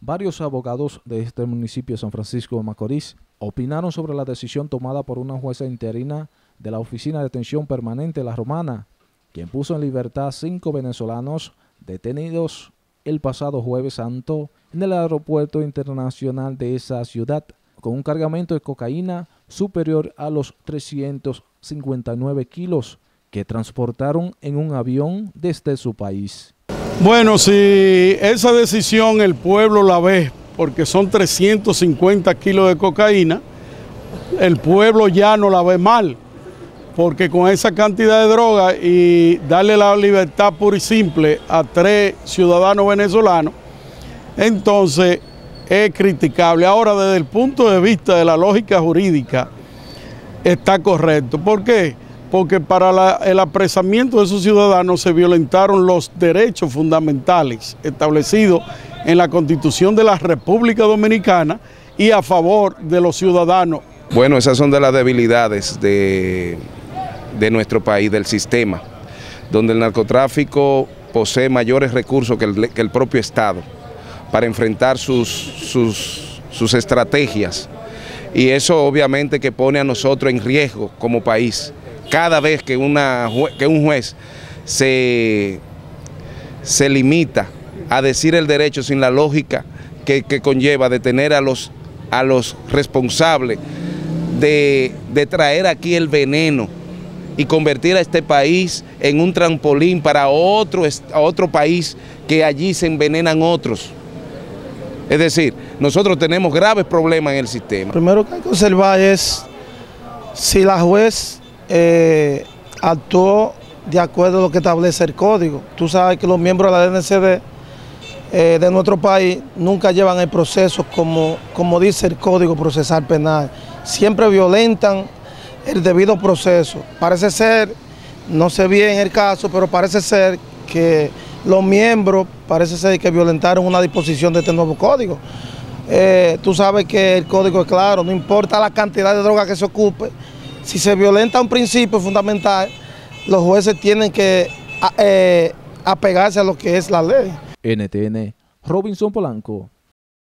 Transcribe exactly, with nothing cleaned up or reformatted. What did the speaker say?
Varios abogados de este municipio de San Francisco de Macorís opinaron sobre la decisión tomada por una jueza interina de la Oficina de Detención Permanente La Romana, quien puso en libertad a cinco venezolanos detenidos el pasado Jueves Santo en el aeropuerto internacional de esa ciudad con un cargamento de cocaína superior a los trescientos cincuenta y nueve kilos que transportaron en un avión desde su país. Bueno, si esa decisión el pueblo la ve, porque son trescientos cincuenta kilos de cocaína, el pueblo ya no la ve mal, porque con esa cantidad de droga y darle la libertad pura y simple a tres ciudadanos venezolanos, entonces es criticable. Ahora, desde el punto de vista de la lógica jurídica, está correcto. ¿Por qué? Porque para la, el apresamiento de esos ciudadanos se violentaron los derechos fundamentales establecidos en la Constitución de la República Dominicana y a favor de los ciudadanos. Bueno, esas son de las debilidades de, de nuestro país, del sistema, donde el narcotráfico posee mayores recursos que el, que el propio Estado para enfrentar sus, sus, sus estrategias, y eso obviamente que pone a nosotros en riesgo como país. Cada vez que, una, que un juez se, se limita a decir el derecho sin la lógica que, que conlleva detener a los, a los responsables de, de traer aquí el veneno y convertir a este país en un trampolín para otro, a otro país que allí se envenenan otros. Es decir, nosotros tenemos graves problemas en el sistema. Primero que hay que observar es si la juez eh, actuó de acuerdo a lo que establece el código. Tú sabes que los miembros de la D N C D eh, de nuestro país nunca llevan el proceso como, como dice el Código Procesal Penal. Siempre violentan el debido proceso. Parece ser, no sé bien el caso, pero parece ser que los miembros, parece ser que violentaron una disposición de este nuevo código. Eh, tú sabes que el código es claro, no importa la cantidad de droga que se ocupe, si se violenta un principio fundamental, los jueces tienen que eh, apegarse a lo que es la ley. N T N, Robinson Polanco.